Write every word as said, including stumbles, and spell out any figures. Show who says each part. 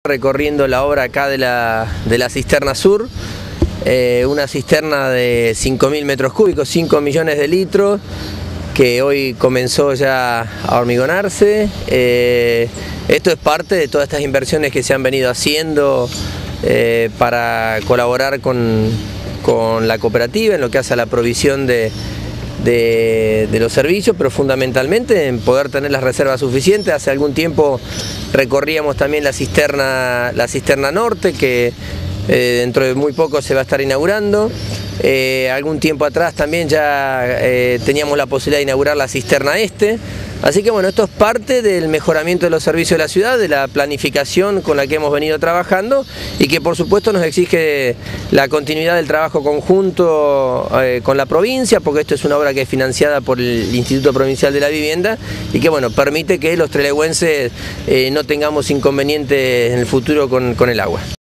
Speaker 1: Recorriendo la obra acá de la, de la cisterna sur, eh, una cisterna de cinco mil metros cúbicos, cinco millones de litros, que hoy comenzó ya a hormigonarse. Eh, esto es parte de todas estas inversiones que se han venido haciendo eh, para colaborar con, con la cooperativa en lo que hace a la provisión de, de, de los servicios, pero fundamentalmente en poder tener las reservas suficientes. Hace algún tiempo recorríamos también la cisterna, la cisterna norte, que eh, dentro de muy poco se va a estar inaugurando. Eh, algún tiempo atrás también ya eh, teníamos la posibilidad de inaugurar la cisterna este. Así que bueno, esto es parte del mejoramiento de los servicios de la ciudad, de la planificación con la que hemos venido trabajando y que por supuesto nos exige la continuidad del trabajo conjunto eh, con la provincia, porque esto es una obra que es financiada por el Instituto Provincial de la Vivienda y que bueno, permite que los trelewenses eh, no tengamos inconvenientes en el futuro con, con el agua.